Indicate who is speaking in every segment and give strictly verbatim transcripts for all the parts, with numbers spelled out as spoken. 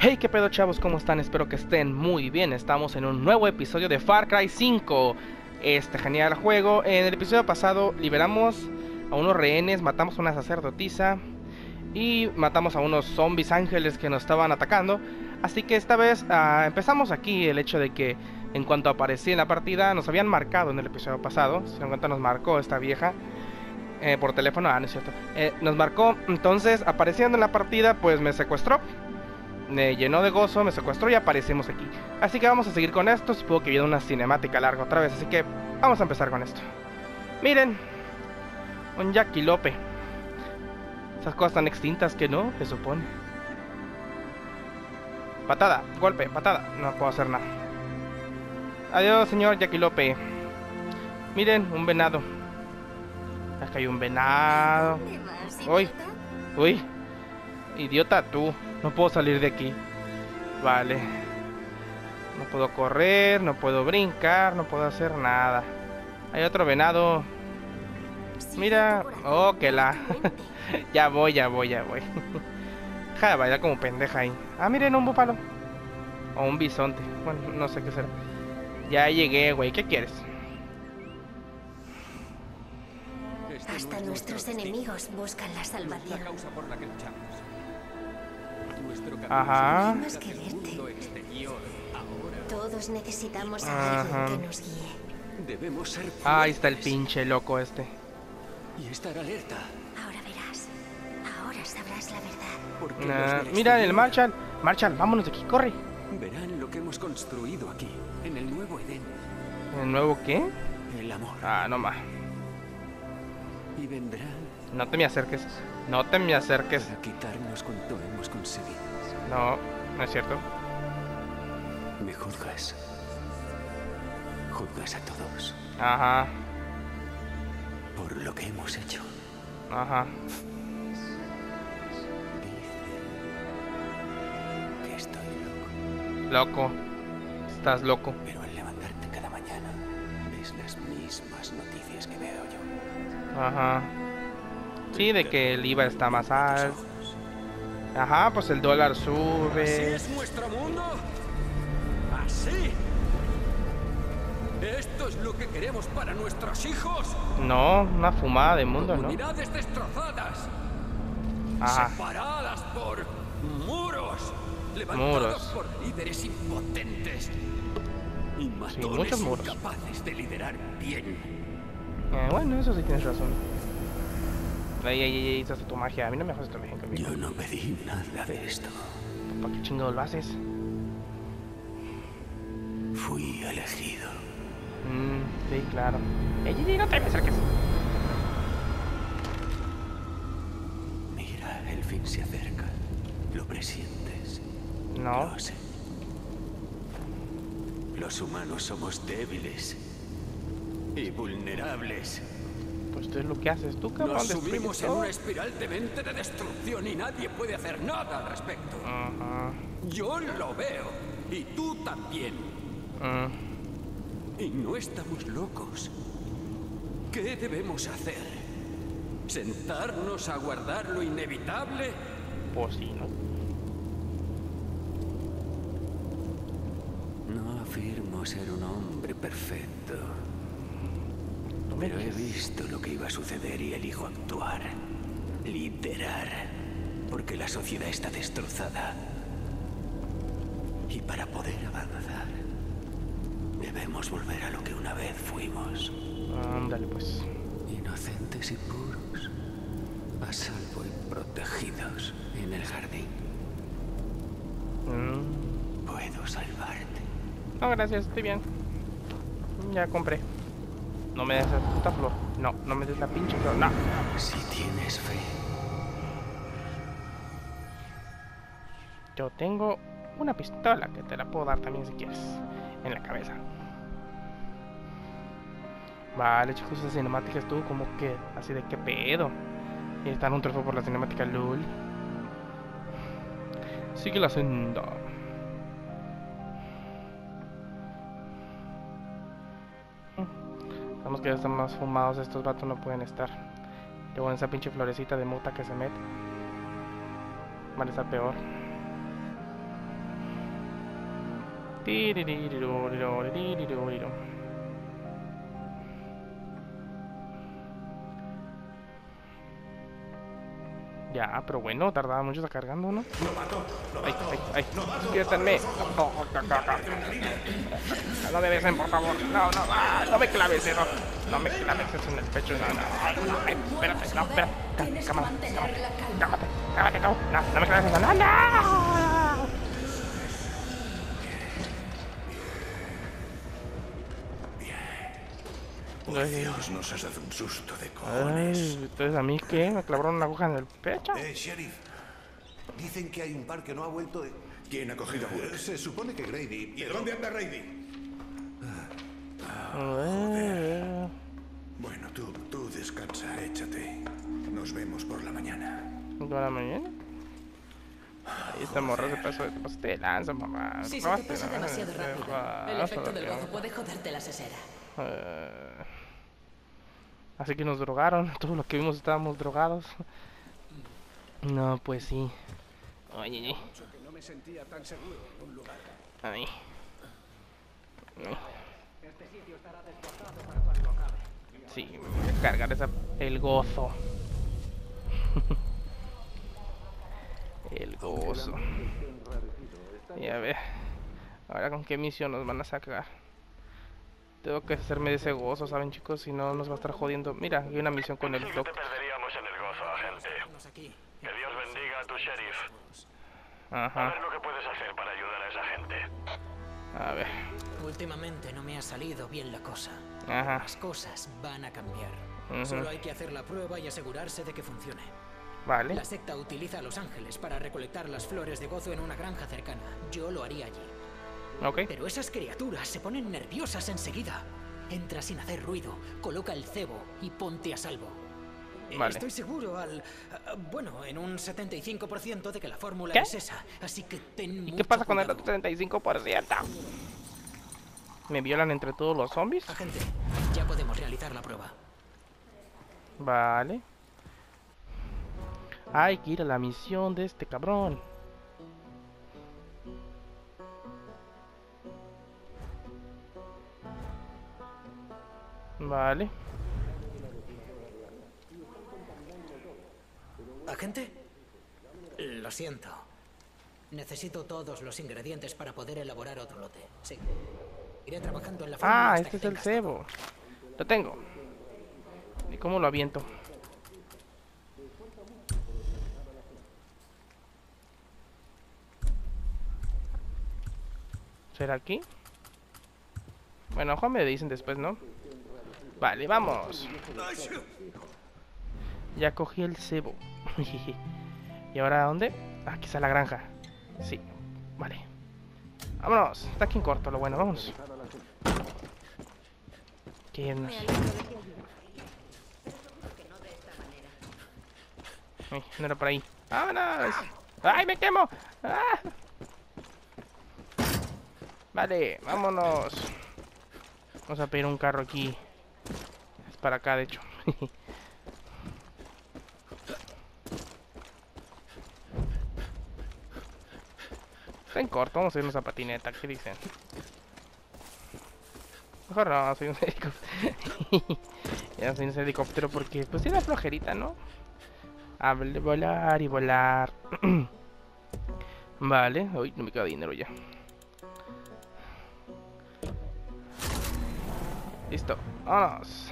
Speaker 1: Hey, qué pedo, chavos, ¿cómo están? Espero que estén muy bien. Estamos en un nuevo episodio de Far Cry cinco. Este genial juego. En el episodio pasado liberamos a unos rehenes, matamos a una sacerdotisa y matamos a unos zombies ángeles que nos estaban atacando. Así que esta vez uh, empezamos aquí el hecho de que en cuanto aparecí en la partida, nos habían marcado en el episodio pasado. Si en cuanto nos marcó esta vieja eh, por teléfono, ah, no es cierto, eh, nos marcó. Entonces, apareciendo en la partida, pues me secuestró. Me llenó de gozo, me secuestró y aparecemos aquí. Así que vamos a seguir con esto. Supongo que viene una cinemática larga otra vez, así que vamos a empezar con esto. Miren, un Yaquilope. Esas cosas tan extintas que no, se supone. Patada, golpe, patada. No puedo hacer nada. Adiós, señor Yaquilope. Miren, un venado. Acá hay un venado. Uy, uy. Idiota tú. No puedo salir de aquí. Vale. No puedo correr, no puedo brincar, no puedo hacer nada. Hay otro venado. Mira. Oh, que la. Ya voy, ya voy, ya voy. Deja de bailar como pendeja ahí. Ah, miren, un búfalo. O un bisonte. Bueno, no sé qué será. Ya llegué, güey. ¿Qué quieres?
Speaker 2: Hasta nuestros enemigos buscan la salvación.
Speaker 1: Ajá.
Speaker 2: Más que verte. Todos necesitamos a
Speaker 1: Ajá.
Speaker 2: alguien que nos guíe.
Speaker 3: Debemos ser fuertes.
Speaker 1: Ahí está el pinche loco este.
Speaker 3: Y estar alerta.
Speaker 2: Ahora verás. Ahora sabrás la verdad.
Speaker 3: Porque
Speaker 1: Nah,
Speaker 3: los del
Speaker 1: mira el
Speaker 3: exterior
Speaker 1: Marshall. Marshall, vámonos de aquí, corre.
Speaker 3: verán lo que hemos construido aquí, en el nuevo Edén.
Speaker 1: ¿El nuevo qué?
Speaker 3: El amor.
Speaker 1: Ah, no más.
Speaker 3: Y vendrán
Speaker 1: No te me acerques. No te me acerques.
Speaker 3: para quitarnos cuanto hemos conseguido.
Speaker 1: No, no es cierto.
Speaker 3: Me juzgas. Juzgas a todos
Speaker 1: Ajá,
Speaker 3: por lo que hemos hecho.
Speaker 1: ajá.
Speaker 3: Dicen que estoy loco.
Speaker 1: Loco. Estás loco.
Speaker 3: Pero al levantarte cada mañana, ves las mismas noticias que veo yo.
Speaker 1: Ajá. Sí, de que el I V A está más alto. Ajá, pues el dólar
Speaker 4: ¿Así
Speaker 1: sube.
Speaker 4: es nuestro mundo? ¿Así? ¿Esto es lo que queremos para nuestros hijos?
Speaker 1: No, una fumada de mundo, ¿no?
Speaker 4: Comunidades destrozadas,
Speaker 1: Ajá.
Speaker 4: separadas por muros, levantados
Speaker 1: Muros.
Speaker 4: por líderes impotentes y matones
Speaker 1: muchos muros.
Speaker 4: incapaces de liderar bien.
Speaker 1: Eh, bueno, eso sí tienes razón. Ey, ey, ey, esa es tu magia. A mí no me jodas tu magia conmigo.
Speaker 3: Yo no pedí nada de esto.
Speaker 1: ¿Para qué chingados lo haces?
Speaker 3: Fui elegido.
Speaker 1: Mmm, sí, claro. Ey, ey, ey, no te me acerques.
Speaker 3: Mira, el fin se acerca. ¿Lo presientes?
Speaker 1: No.
Speaker 3: Lo sé. Los humanos somos débiles y vulnerables.
Speaker 1: Pues esto es lo que haces tú, cabrón.
Speaker 4: Nos
Speaker 1: destruyes
Speaker 4: sumimos en
Speaker 1: todo.
Speaker 4: una espiral de mente de destrucción y nadie puede hacer nada al respecto.
Speaker 1: Ajá.
Speaker 4: Yo lo veo y tú también.
Speaker 1: Mm.
Speaker 4: Y no estamos locos. ¿Qué debemos hacer? ¿Sentarnos a aguardar lo inevitable?
Speaker 1: Pues sí, ¿no?
Speaker 3: No afirmo ser un hombre perfecto,
Speaker 1: No me
Speaker 3: pero he
Speaker 1: dejes.
Speaker 3: visto lo que iba a suceder y elijo actuar, liderar, porque la sociedad está destrozada. Y para poder avanzar, debemos volver a lo que una vez fuimos,
Speaker 1: Ándale, pues.
Speaker 3: inocentes y puros, a salvo y protegidos en el jardín.
Speaker 1: Mm.
Speaker 3: Puedo salvarte.
Speaker 1: No, gracias, estoy bien. Ya compré. No me des esa puta flor. No, no me des la pinche flor. No.
Speaker 3: Si tienes fe.
Speaker 1: Yo tengo una pistola que te la puedo dar también si quieres. En la cabeza. Vale, chicos, esa cinemática estuvo como que así de qué pedo. Y están un trofeo por la cinemática LOL. Sigue la senda. Sabemos que ya están más fumados, estos vatos no pueden estar. Qué buena esa pinche florecita de mota que se mete. Van a estar peor. Tiriririruririruririruriru. Ya, pero bueno, tardaba mucho está cargando, ¿no? Ay, ay, ay, despiértenme. No me besen, por favor. No, no, ah, no me claves, no. No me claves eso en el pecho, no, no. no ay, espérate, no, espera. Cámate, cámate, cámate, cámate, no, no me claves eso, no, no.
Speaker 3: Por Dios, nos has dado un susto de cojones.
Speaker 1: Ay, entonces a mí qué, me clavaron una aguja en el pecho.
Speaker 5: Eh, sheriff. Dicen que hay un par que no ha vuelto de...
Speaker 3: ¿Quién ha cogido a Burke?
Speaker 5: Se supone que Grady...
Speaker 3: ¿Y dónde anda Grady?
Speaker 1: Joder.
Speaker 3: Bueno, tú, tú descansa, échate. Nos vemos por la mañana.
Speaker 1: ¿Por la mañana? Ahí esta morra se pasó, te pasaste de lanza, mamá.
Speaker 6: Si se te pasa demasiado rápido, el efecto del gozo puede joderte la sesera.
Speaker 1: Uh, así que nos drogaron. Todos los que vimos estábamos drogados. No, pues sí. Ay, ay, ay.
Speaker 4: No me sentía tan seguro en un lugar.
Speaker 1: Ay. Ay. Sí, me voy a cargar esa, el gozo. El gozo. Y a ver, ahora con qué misión nos van a sacar. Tengo que hacerme de ese gozo, ¿saben, chicos? Si no, nos va a estar jodiendo. Mira, hay una misión con el
Speaker 7: Te
Speaker 1: doctor.
Speaker 7: perderíamos en el gozo, agente. Que Dios bendiga a tu sheriff. A
Speaker 1: Ajá,
Speaker 7: ver lo que puedes hacer para ayudar a esa gente.
Speaker 1: a ver.
Speaker 6: Últimamente no me ha salido bien la cosa.
Speaker 1: Ajá.
Speaker 6: Las cosas van a cambiar.
Speaker 1: Ujú.
Speaker 6: Solo hay que hacer la prueba y asegurarse de que funcione.
Speaker 1: Vale.
Speaker 6: La secta utiliza a los ángeles para recolectar las flores de gozo en una granja cercana. Yo lo haría allí.
Speaker 1: Ok.
Speaker 6: Pero esas criaturas se ponen nerviosas enseguida. Entra sin hacer ruido, coloca el cebo y ponte a salvo. Eh,
Speaker 1: Vale.
Speaker 6: Estoy seguro al... ah, bueno, en un setenta y cinco por ciento de que la fórmula
Speaker 1: ¿Qué?
Speaker 6: es esa. Así que ten
Speaker 1: ¿Y
Speaker 6: mucho
Speaker 1: qué pasa con el
Speaker 6: cuidado.
Speaker 1: otro treinta y cinco por ciento? ¿Me violan entre todos los zombies?
Speaker 6: Agente, ya podemos realizar la prueba.
Speaker 1: Vale. Hay que ir a la misión de este cabrón. Vale.
Speaker 6: ¿Agente? Lo siento. Necesito todos los ingredientes para poder elaborar otro lote. Sí. Iré trabajando en la fórmula
Speaker 1: Ah,
Speaker 6: hasta
Speaker 1: este
Speaker 6: que
Speaker 1: es el
Speaker 6: tengas
Speaker 1: cebo. Lo tengo. ¿Y cómo lo aviento? ¿Será aquí? Bueno, ojo, me dicen después, ¿no? Vale, vamos. Ya cogí el cebo. ¿Y ahora dónde? Aquí está la granja. Sí, vale. Vámonos. Está aquí en corto, lo bueno, vamos. ¿Qué nos... Ay, no era por ahí. ¡Vámonos! ¡Ay, me quemo! ¡Ah! Vale, vámonos. Vamos a pedir un carro aquí. Es para acá, de hecho. Está en corto, vamos a irnos a patineta. ¿Qué dicen? Mejor no, soy un helicóptero. Ya soy un helicóptero porque pues tiene flojerita, ¿no? A volar y volar. Vale, uy, no me queda dinero ya. Listo, vámonos.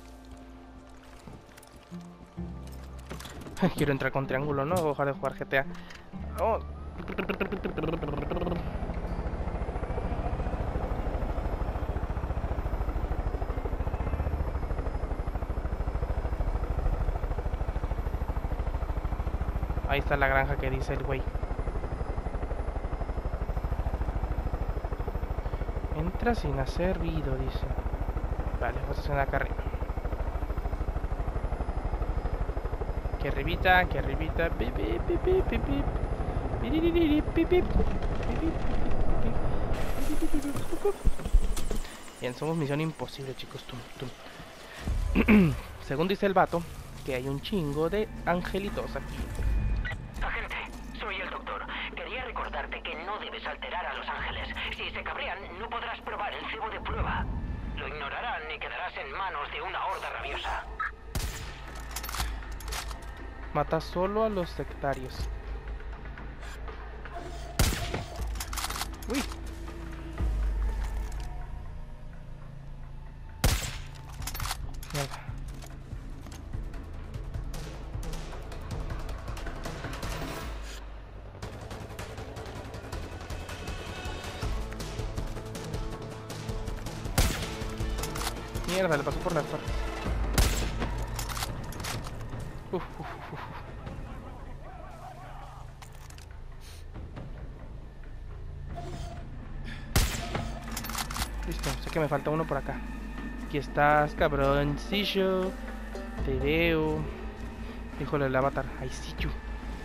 Speaker 1: Quiero entrar con triángulo, ¿no? Voy a dejar de jugar G T A. Oh. Ahí está la granja que dice el güey. Entra sin hacer ruido, dice. Vale, vamos a hacer acá arriba. Que arribita, que arribita. Pip, pip, pip, pip, pip, pip. Piririri, pip, pip. Bien, somos misión imposible, chicos. Tum, tum. Según dice el vato, que hay un chingo de angelitos aquí.
Speaker 8: Agente, soy el doctor. Quería recordarte que
Speaker 6: no debes alterar a los ángeles. Si se cabrean, no podrás probar el cebo de prueba. Lo ignorarán y quedarás en manos de una horda rabiosa.
Speaker 1: Mata solo a los sectarios. Uy. Mierda. Mierda, le pasó por las partes. Uf, uf, uf, uf. Listo, sé que me falta uno por acá. Aquí estás, cabroncillo. Te veo. Híjole, el avatar. Ahí sí, yo.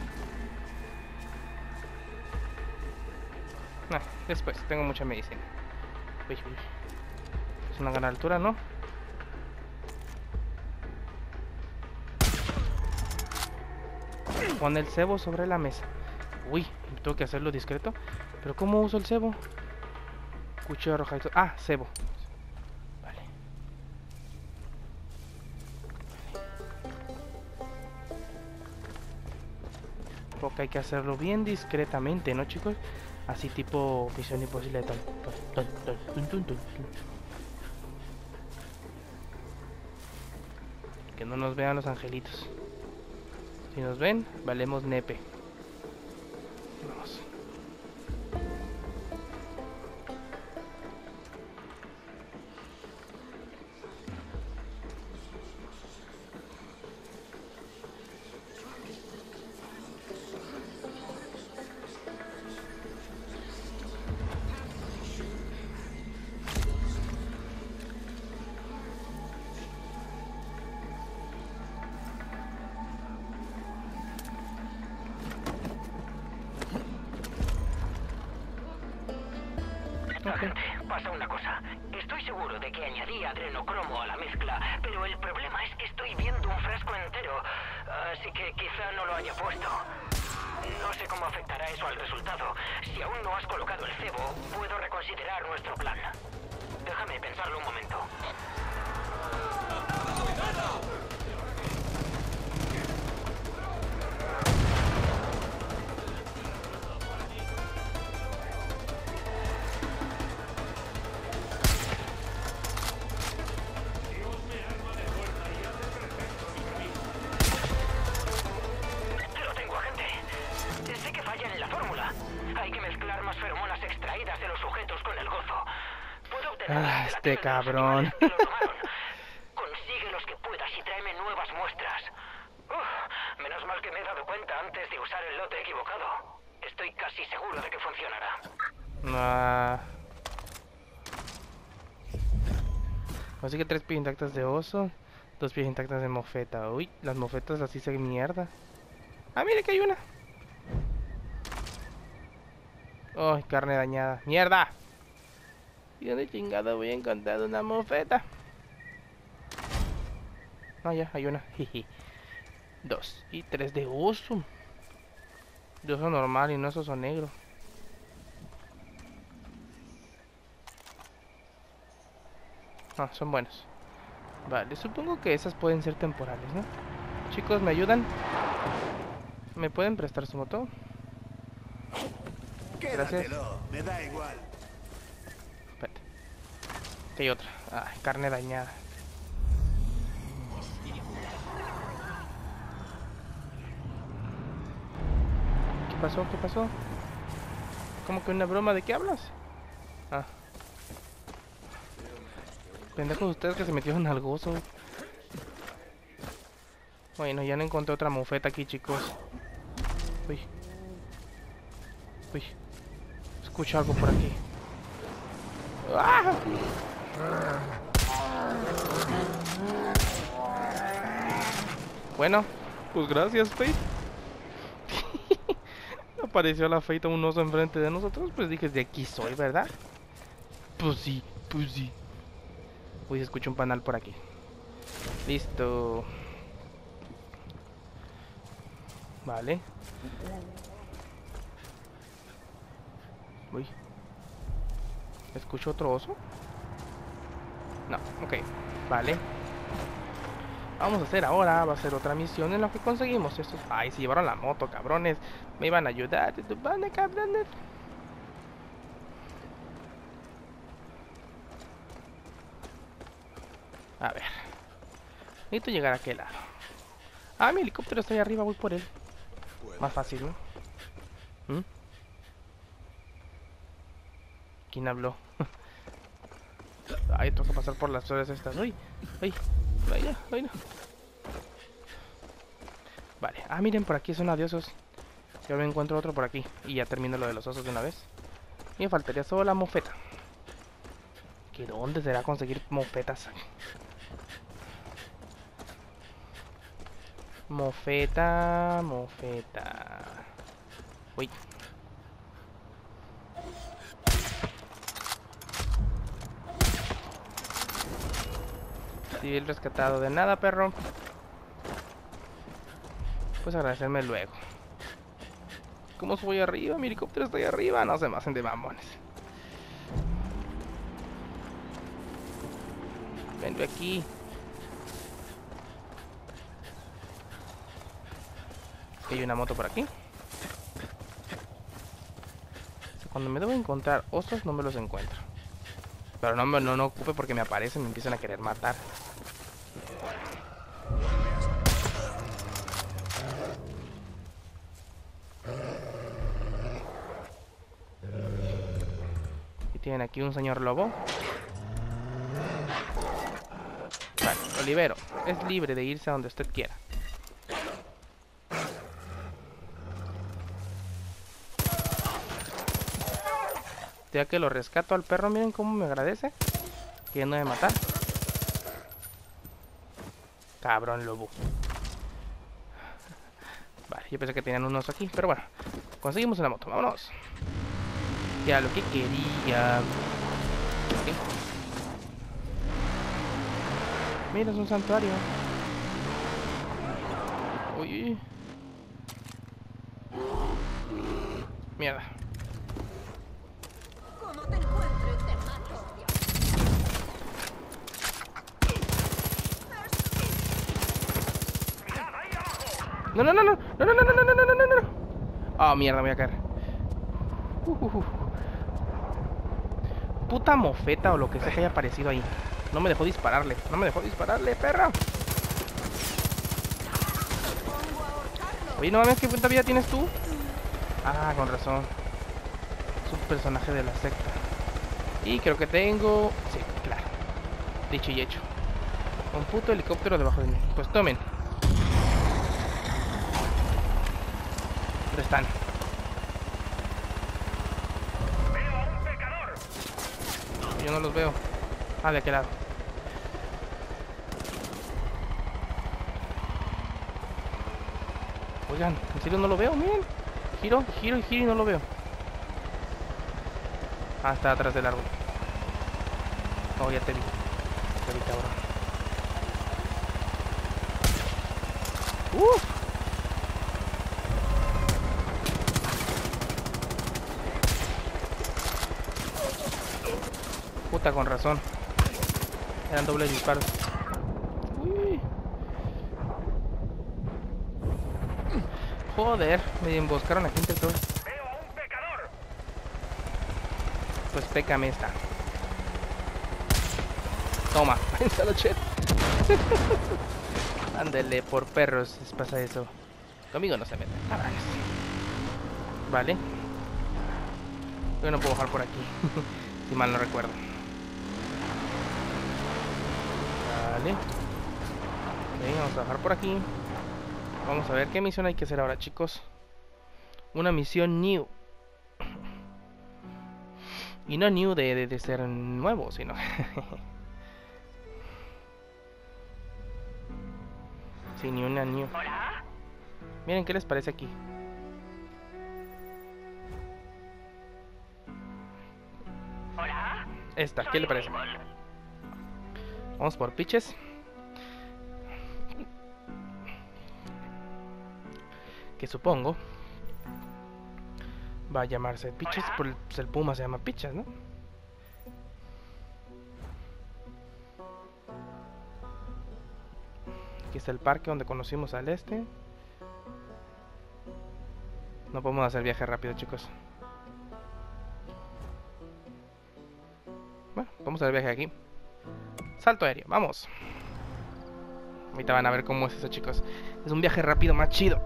Speaker 1: Nah, después, tengo mucha medicina. Uy, uy. Es una gran altura, ¿no? Pon el cebo sobre la mesa. Uy, tengo que hacerlo discreto. Pero ¿cómo uso el cebo? Cuchillo arrojadizo. Ah, cebo. Vale. Porque hay que hacerlo bien discretamente, ¿no, chicos? Así tipo Misión Imposible. Tal, tal, tal, tal, tun, tun, tun. Que no nos vean los angelitos. Si nos ven, valemos nepe. Vamos.
Speaker 6: Agente, pasa una cosa. Estoy seguro de que añadí adrenocromo a la mezcla, pero el problema es que estoy viendo un frasco entero, así que quizá no lo haya puesto. No sé cómo afectará eso al resultado. Si aún no has colocado el cebo, puedo reconsiderar nuestro plan. Déjame pensarlo un momento.
Speaker 1: Ah, este cabrón.
Speaker 6: Consigue los que puedas y tráeme nuevas muestras. Uf, menos mal que me he dado cuenta antes de usar el lote equivocado. Estoy casi seguro de que funcionará.
Speaker 1: Ah. Así que tres pies intactas de oso, dos pies intactas de mofeta. Uy, las mofetas así se mierda. Ah, mire que hay una. Ay, carne dañada. ¡Mierda! ¿Y dónde chingado voy a encontrar una mofeta? Ah, ya, hay una. Dos y tres de oso. De oso normal y no es oso negro. Ah, son buenos. Vale, supongo que esas pueden ser temporales, ¿no? Chicos, ¿me ayudan? ¿Me pueden prestar su moto? Gracias.
Speaker 5: Quédatelo, me da igual.
Speaker 1: Espérate. Aquí hay otra. Ah, carne dañada. ¿Qué pasó? ¿Qué pasó? ¿Cómo que una broma? ¿De qué hablas? Ah. Pendejos ustedes que se metieron al gozo. Bueno, ya no encontré otra mofeta aquí, chicos. Uy. Uy. Escucho algo por aquí. ¡Ah! Bueno, pues gracias, Fate. Apareció la Fate, un oso enfrente de nosotros. Pues dije, de aquí soy, ¿verdad? Pues sí, pues sí. Uy, se escucha un panal por aquí. Listo. Vale. Uy. ¿Escucho otro oso? No, ok. Vale. Vamos a hacer ahora, va a ser otra misión en la que conseguimos estos... Ay, se llevaron la moto, cabrones. Me iban a ayudar, van, cabrones. A ver. Necesito llegar a aquel lado. Ah, mi helicóptero está ahí arriba, voy por él. Más fácil, ¿no? ¿Mm? ¿Quién habló? Ay, tengo que pasar por las flores estas. Uy, uy, ay, no, ay, no. Vale, ah, miren, por aquí es una de osos. Yo me encuentro otro por aquí. Y ya termino lo de los osos de una vez. Y me faltaría solo la mofeta. ¿Que dónde será conseguir mofetas? Mofeta, mofeta. Uy. Civil rescatado. De nada, perro. Pues agradecerme luego. ¿Cómo voy arriba? Mi helicóptero está ahí arriba. No se me hacen de mamones. Vengo aquí. Hay una moto por aquí. Cuando me debo encontrar osos no me los encuentro. Pero no me no, no ocupe porque me aparecen y me empiezan a querer matar. Y tienen aquí un señor lobo. Vale, lo libero. Es libre de irse a donde usted quiera. Ya que lo rescato al perro, miren cómo me agradece. Queriendo de matar. Cabrón lobo. Vale, yo pensé que tenían un oso aquí, pero bueno. Conseguimos una moto, vámonos. Ya lo que quería. ¿Sí? Mira, es un santuario. Uy. Mierda. No, no, no, no, no, no, no, no, no, no, no, no, no. Oh, mierda, voy a caer. Uh, uh, uh. Puta mofeta o lo que sea que haya aparecido ahí. No me dejó dispararle, no me dejó dispararle, perra. Oye, no mames, ¿qué puta vida tienes tú? Ah, con razón. Es un personaje de la secta. Y creo que tengo... Sí, claro. Dicho y hecho. Un puto helicóptero debajo de mí. Pues tomen. ¿Dónde están?
Speaker 7: ¡Veo a un pecador!
Speaker 1: Yo no los veo. Ah, de aquel lado. Oigan, en serio no lo veo, miren. Giro, giro y giro y no lo veo. Ah, está atrás del árbol. Oh, ya te vi. Te vi, cabrón. ¡Uf! Puta, con razón. Eran dobles disparos. Uy. Joder, me emboscaron aquí entre todos.
Speaker 7: ¡Veo a un pecador!
Speaker 1: Pues pécame esta. Toma, pensalo, chet. Ándele, por perros, les pasa eso. Conmigo no se meten. Vale. Yo no puedo bajar por aquí. Si mal no recuerdo. Vale. Ok, vamos a bajar por aquí. Vamos a ver qué misión hay que hacer ahora, chicos. Una misión new. Y no new de, de, de ser nuevo, sino... Sí, ni una new.
Speaker 6: ¿Hola?
Speaker 1: Miren qué les parece aquí.
Speaker 6: ¿Hola?
Speaker 1: Esta, ¿qué le parece? Vamos por pitches. Que supongo Va a llamarse Piches, por el, pues el puma se llama Piches, ¿no? Aquí está el parque donde conocimos al este. No podemos hacer viaje rápido, chicos. Bueno, vamos a hacer viaje aquí. Salto aéreo, vamos. Ahorita van a ver cómo es eso, chicos. Es un viaje rápido más chido.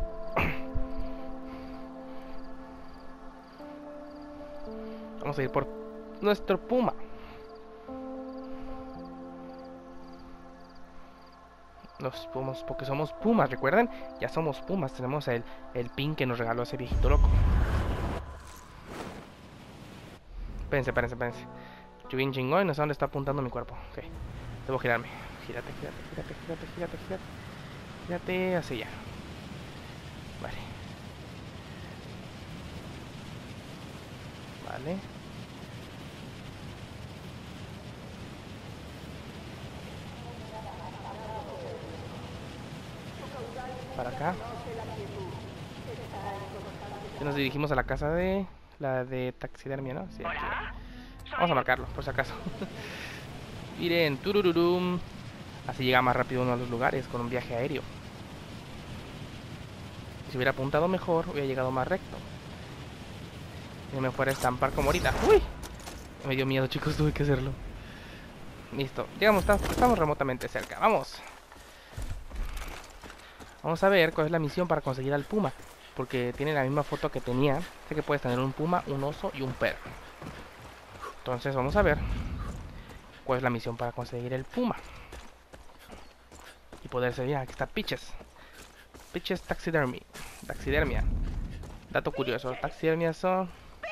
Speaker 1: Vamos a ir por nuestro puma. Los pumas, porque somos pumas, ¿recuerdan? Ya somos pumas, tenemos el, el pin que nos regaló ese viejito loco. Espérense, espérense, espérense. Yo bien chingón y no sé dónde está apuntando mi cuerpo. Ok, debo girarme. Gírate, gírate, gírate, gírate, gírate, gírate. Gírate, así ya. Vale. Vale. Para acá. Y nos dirigimos a la casa de la de taxidermia, ¿no? Sí, aquí. Vamos a marcarlo, por si acaso. Miren, turururum. Así llega más rápido a uno de los lugares con un viaje aéreo. Si hubiera apuntado mejor, hubiera llegado más recto. Y no me fuera a estampar como ahorita. ¡Uy! Me dio miedo, chicos, tuve que hacerlo. Listo, llegamos, estamos remotamente cerca. Vamos. Vamos a ver cuál es la misión para conseguir al puma. Porque tiene la misma foto que tenía. Sé que puedes tener un puma, un oso y un perro. Entonces vamos a ver cuál es la misión para conseguir el puma. Y poder ser bien. Aquí está Piches. Piches taxidermy. Taxidermia. Dato curioso. Taxidermia son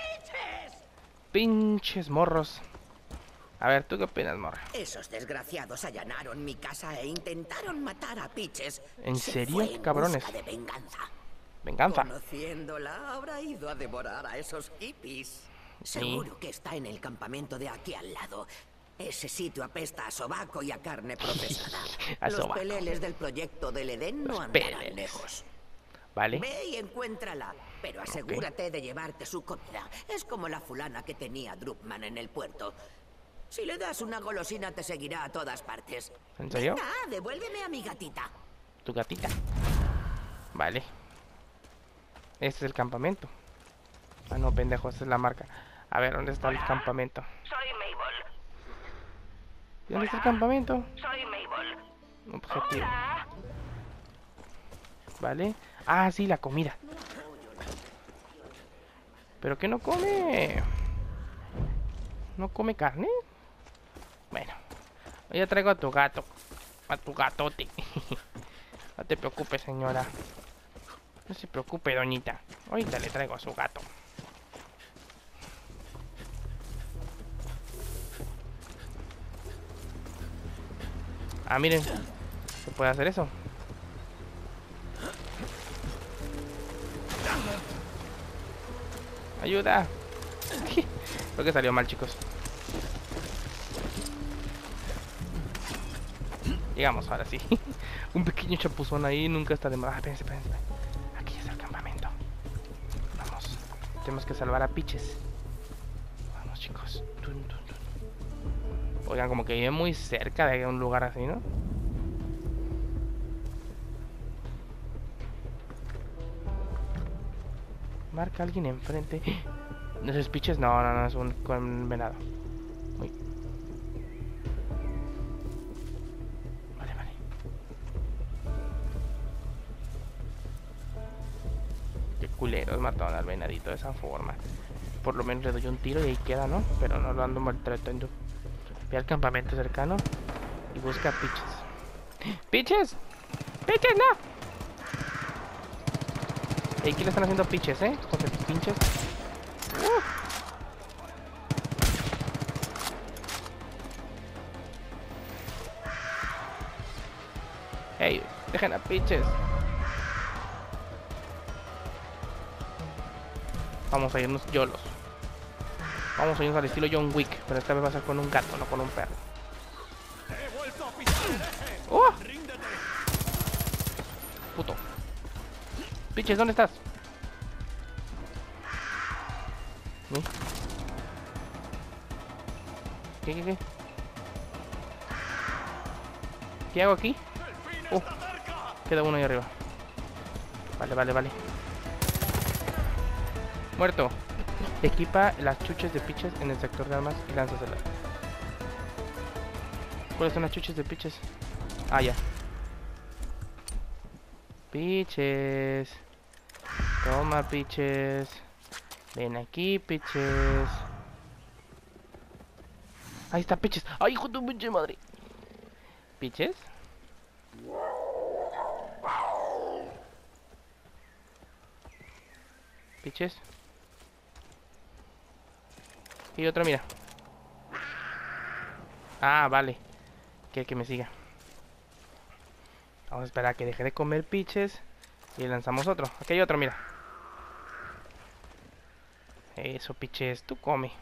Speaker 1: pinches morros. A ver, ¿tú qué opinas, morra?
Speaker 8: Esos desgraciados allanaron mi casa e intentaron matar a Piches.
Speaker 1: ¿En
Speaker 8: Se
Speaker 1: serio?
Speaker 8: fue en
Speaker 1: Cabrones.
Speaker 8: busca de venganza.
Speaker 1: Venganza.
Speaker 8: Conociéndola, habrá ido a devorar a esos hippies. Seguro que está en el campamento de aquí al lado. Ese sitio apesta a sobaco y a carne procesada.
Speaker 1: A
Speaker 8: Los
Speaker 1: sobaco.
Speaker 8: peleles del proyecto del Edén no
Speaker 1: Los
Speaker 8: andarán
Speaker 1: peleles.
Speaker 8: lejos.
Speaker 1: Vale.
Speaker 8: Ve y encuéntrala, pero asegúrate de llevarte su comida. Es como la fulana que tenía Druckmann en el puerto. Si le das una golosina te seguirá a todas partes.
Speaker 1: ¿En serio?
Speaker 8: Venga, devuélveme a mi gatita.
Speaker 1: Tu gatita. Vale. Este es el campamento. Ah, no, pendejo, esta es la marca. A ver, ¿dónde está el campamento?
Speaker 6: Soy Mabel.
Speaker 1: ¿Y dónde está el campamento?
Speaker 6: Soy Mabel.
Speaker 1: Objetivo.
Speaker 6: Hola.
Speaker 1: Vale. Ah, sí, la comida. ¿Pero qué no come? ¿No come carne? Bueno. Ya traigo a tu gato. A tu gatote. No te preocupes, señora. No se preocupe, doñita. Ahorita le traigo a su gato. Ah, miren. Se puede hacer eso. Ayuda. Creo que salió mal, chicos. Llegamos, ahora sí. Un pequeño chapuzón ahí nunca está de más. Ah, espérense, espérense. Aquí está el campamento. Vamos. Tenemos que salvar a Piches. Vamos, chicos. Tun, tun, tun. Oigan, como que vive muy cerca de un lugar así, ¿no? Marca a alguien enfrente. ¿No es Piches? No, no, no, es un condenado. Uy. Vale, vale. Qué culeros mataron al venadito de esa forma. Por lo menos le doy un tiro y ahí queda, ¿no? Pero no lo ando maltratando. Ve al campamento cercano y busca a Piches. ¡Piches! ¡Piches, no! ¿Y qué le están haciendo a Piches, eh? Con estos pinches. Uh. Hey, dejen a Piches. Vamos a irnos yolos. Vamos a irnos al estilo John Wick, pero esta vez va a ser con un gato, no con un perro. ¡Oh! Puto. Piches, ¿dónde estás? ¿Sí? ¿Qué, qué, qué? ¿Qué hago aquí? Uh, queda uno ahí arriba. Vale, vale, vale. Muerto. Equipa las chuches de piches en el sector de armas y lánzaselas. ¿Cuáles son las chuches de piches? Ah, ya. Piches. Toma, piches. Ven aquí, piches. Ahí está, piches. ¡Ay, hijo de tu pinche madre! ¿Piches? ¿Piches? Y otro, mira. Ah, vale. Quiere que me siga. Vamos a esperar a que deje de comer piches. Y lanzamos otro. Aquí hay otro, mira. Eso, piches. Tú come.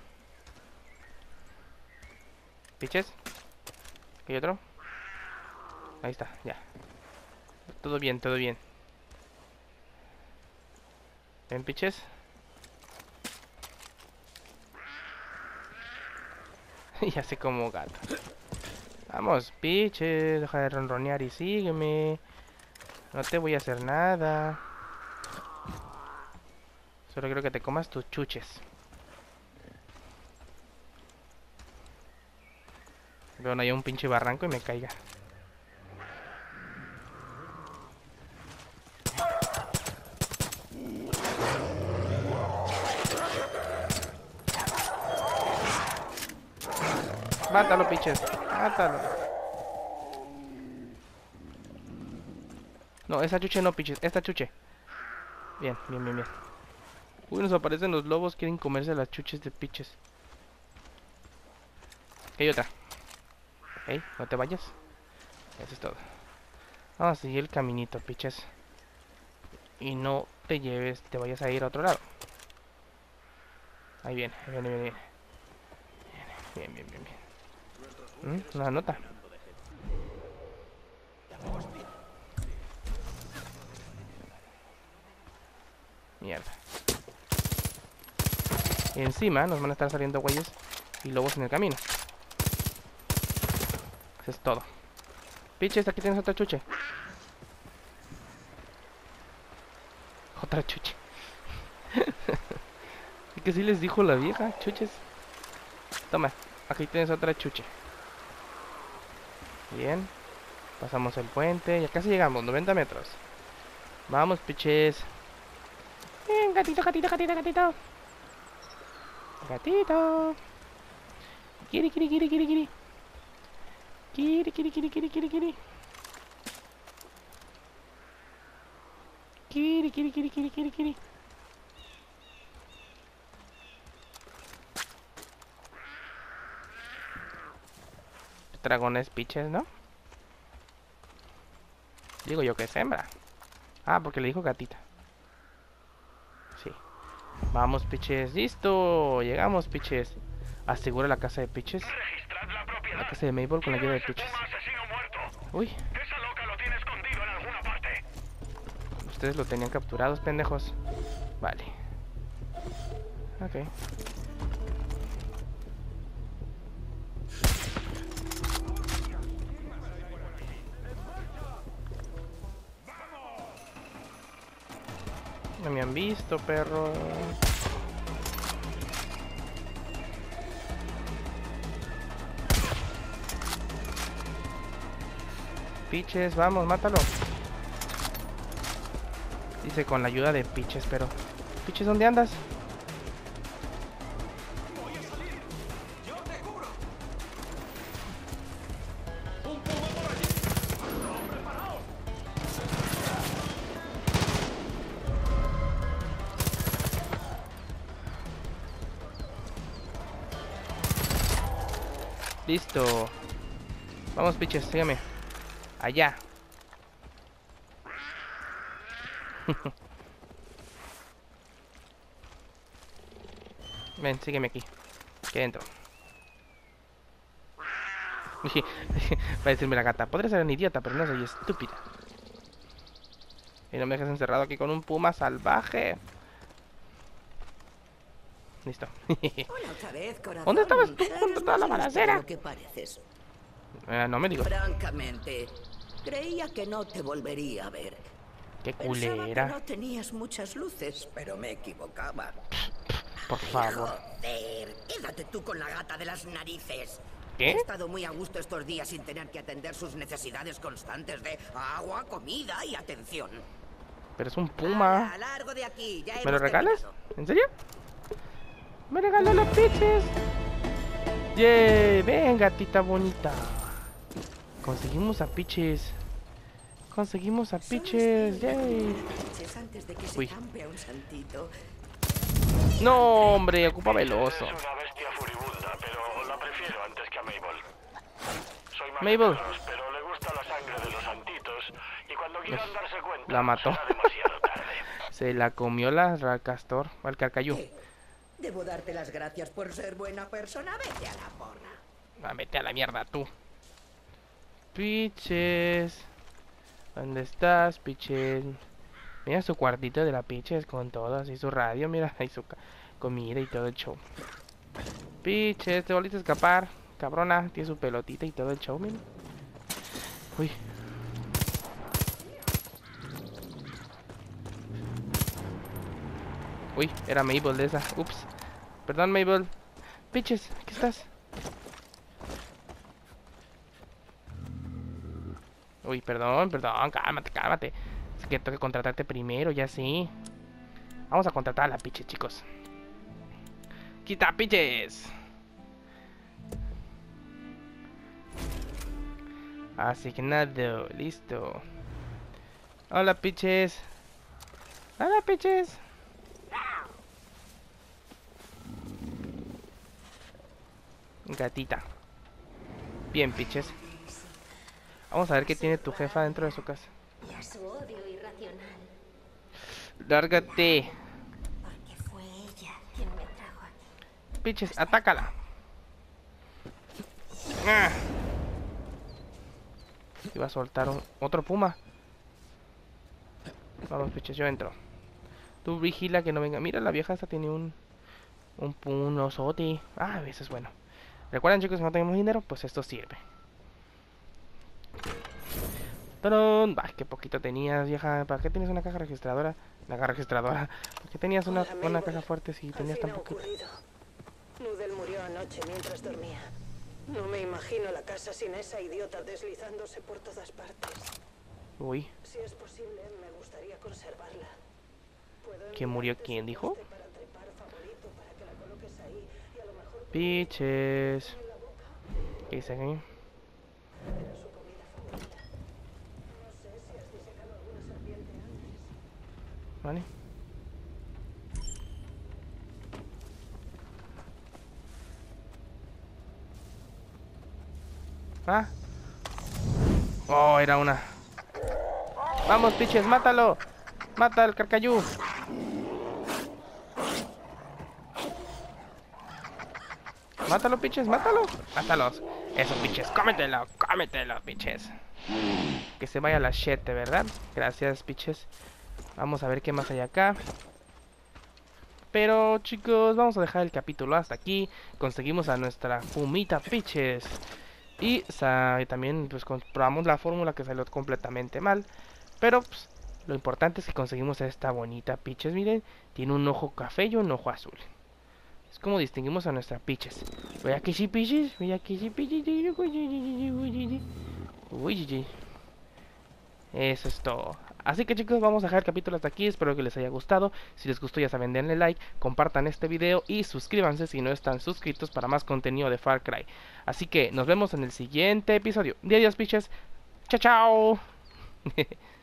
Speaker 1: ¿Piches? Aquí hay otro. Ahí está, ya. Todo bien, todo bien. ¿Ven, piches? Ya sé como gato. Vamos, piches. Deja de ronronear y sígueme. No te voy a hacer nada. Solo quiero que te comas tus chuches. Veo no haya un pinche barranco y me caiga. Mátalo, piches. Mátalo. No, esa chuche no, piches. Esta chuche. Bien, bien, bien, bien. Uy, nos aparecen los lobos. Quieren comerse las chuches de piches. Aquí hay otra. Ey, no te vayas. Eso es todo. Vamos a seguir el caminito, piches. Y no te lleves, te vayas a ir a otro lado. Ahí viene, ahí viene, viene, viene. Bien, bien, bien, bien. ¿Mm? Una nota. Mierda. Y encima nos van a estar saliendo güeyes y lobos en el camino. Eso es todo. Piches, aquí tienes otra chuche. Otra chuche. ¿Y que sí les dijo la vieja? Chuches. Toma, aquí tienes otra chuche. Bien. Pasamos el puente. Ya casi llegamos, noventa metros. Vamos, piches. Bien, gatito, gatito, gatito, gatito. Gatito. Kiri, kiri, kiri, kiri, kiri. Kiri, kiri, kiri, kiri, kiri, kiri. Kiri, kiri, kiri, kiri, kiri, kiri. Dragones, piches, ¿no? Digo yo que es hembra. Ah, porque le dijo gatita. Sí. Vamos, piches. ¡Listo! Llegamos, piches. Asegura la casa de piches. La casa de Mabel con la ayuda de piches. Uy.
Speaker 7: Esa loca lo tiene escondido en alguna parte.
Speaker 1: Ustedes lo tenían capturados, pendejos. Vale. Ok. No me han visto, perro. Piches, vamos, mátalo. Dice con la ayuda de piches, pero... Piches, ¿dónde andas?
Speaker 4: Voy a salir. Yo te cubro. Un puma por allí. ¡Preparaos!
Speaker 1: Listo. Vamos, piches, sígame. Allá. Ven, sígueme aquí. Aquí adentro. Va a decirme la gata. Podría ser un idiota, pero no soy estúpida. Y no me dejes encerrado aquí con un puma salvaje. Listo.
Speaker 8: Hola otra vez, corazón.
Speaker 1: ¿Dónde estabas tú
Speaker 8: Eres
Speaker 1: cuando toda la
Speaker 8: más listo de
Speaker 1: balacera?
Speaker 8: lo que pareces.
Speaker 1: Eh, no me digo.
Speaker 8: Francamente, creía que no te volvería a ver.
Speaker 1: Qué
Speaker 8: Pensaba que
Speaker 1: culera.
Speaker 8: no tenías muchas luces, pero me equivocaba.
Speaker 1: Por favor.
Speaker 8: Joder, quédate tú con la gata de las narices.
Speaker 1: ¿Qué?
Speaker 8: He estado muy a gusto estos días sin tener que atender sus necesidades constantes de agua, comida y atención.
Speaker 1: Pero es un puma.
Speaker 8: Ala, largo de aquí, ya
Speaker 1: ¿Me
Speaker 8: hemos
Speaker 1: lo regalas?
Speaker 8: terminado.
Speaker 1: ¿En serio? Me regaló los pitches. Yay, ven gatita bonita. Conseguimos a pitches. Conseguimos a pitches. Yay.
Speaker 8: Antes de que se
Speaker 1: Uy.
Speaker 8: campe a un santito.
Speaker 1: No, hombre, ocupa veloso.
Speaker 7: Es una bestia furibunda, pero la prefiero antes que a Mabel. Soy más
Speaker 1: Mabel.
Speaker 7: de perros, pero le gusta la sangre de los santitos y cuando quieran darse cuenta
Speaker 1: La mató.
Speaker 7: será demasiado tarde.
Speaker 1: Se la comió la ra- castor, al carcayú.
Speaker 8: ¿Qué? Debo darte las gracias por ser buena persona. Vete a la porra.
Speaker 1: Ah, vete a la mierda, tú. Pitches. ¿Dónde estás, Pitches? Mira su cuartito de la Pitches con todo, así su radio, mira, ahí su ca- comida y todo el show. Pitches, te volviste a escapar. Cabrona, tiene su pelotita y todo el show, mira. Uy. Uy, era Mabel de esa. Ups. Perdón, Mabel. Pitches, ¿qué estás? Uy, perdón, perdón, cálmate, cálmate. Es que tengo que contratarte primero, ya sí. Vamos a contratar a la Pitches, chicos. ¡Quita, Pitches! Asignado, listo. Hola, Pitches. Hola, Pitches. Gatita. Bien, Pitches. Vamos a ver qué tiene tu jefa dentro de su casa.
Speaker 2: Y a su odio irracional.
Speaker 1: Lárgate.
Speaker 2: Porque fue ella quien me trajo aquí.
Speaker 1: Pitches, atácala. Ah. Iba a soltar un, otro puma. Vamos, Pitches, yo entro. Tú vigila que no venga. Mira, la vieja esta tiene un Un, un osote. Ah, eso es bueno. Recuerden, chicos, si no tenemos dinero, pues esto sirve. ¡Tarán! Ay, qué poquito tenías, vieja. ¿Para qué tienes una caja registradora? Una caja registradora. ¿Por qué tenías una,
Speaker 9: Hola,
Speaker 1: una
Speaker 9: Mabel.
Speaker 1: caja fuerte si
Speaker 9: Al
Speaker 1: tenías
Speaker 9: fin
Speaker 1: tan
Speaker 9: ha
Speaker 1: poquito?
Speaker 9: ocurrido. Noodle murió anoche mientras dormía. No me imagino la casa sin esa idiota deslizándose por todas partes.
Speaker 1: Uy,
Speaker 9: Si es posible, me gustaría conservarla. ¿Puedo
Speaker 1: ¿quién murió?
Speaker 9: enviarte
Speaker 1: ¿Quién
Speaker 9: su
Speaker 1: dijo?
Speaker 9: poste para trepar favorito para que la coloques ahí y a lo mejor
Speaker 1: Pitches. ¿Qué dice aquí?
Speaker 9: su comida favorita? No sé si has disecado alguna serpiente antes.
Speaker 1: Vale. Ah. Oh, era una. Vamos, Pitches, mátalo. Mata al carcayú. Mátalo, Pitches, mátalo. Mátalos. Eso, Pitches, cómetelo, cómetelo, Pitches. Que se vaya la shit, ¿verdad? Gracias, Pitches. Vamos a ver qué más hay acá. Pero, chicos, vamos a dejar el capítulo hasta aquí. Conseguimos a nuestra Pumita Pitches. Y sa- también pues comprobamos la fórmula que salió completamente mal. Pero pues, lo importante es que conseguimos a esta bonita Pitches. Miren, tiene un ojo café y un ojo azul. Es como distinguimos a nuestra Pitches. Voy aquí sí, Pitches. Voy aquí sí, Pitches. Uy, eso es todo. Así que, chicos, vamos a dejar el capítulo hasta aquí. Espero que les haya gustado. Si les gustó, ya saben, denle like, compartan este video y suscríbanse si no están suscritos para más contenido de Far Cry. Así que nos vemos en el siguiente episodio. Adiós, Pitches. Chao, chao.